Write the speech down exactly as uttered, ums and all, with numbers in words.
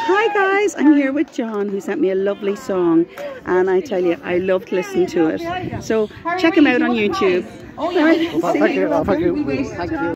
Hi guys, I'm here with John, who sent me a lovely song, and I tell you, I loved listening to it. So check him out on YouTube. Oh, yeah. Well, thank you. Thank you. Thank you.